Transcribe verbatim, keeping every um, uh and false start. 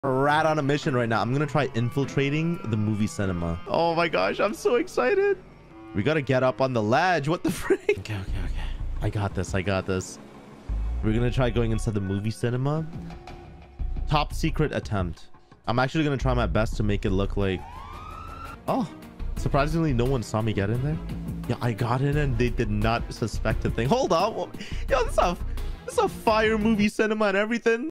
rat on a mission right now. I'm gonna try infiltrating the movie cinema. Oh my gosh, I'm so excited. We gotta get up on the ledge. What the frick? Okay, okay, okay. I got this. I got this. We're gonna try going inside the movie cinema. Top secret attempt. I'm actually gonna try my best to make it look like... Oh, surprisingly, no one saw me get in there. Yeah, I got in and they did not suspect a thing. Hold on. Yo, this is a, this is a fire movie cinema and everything.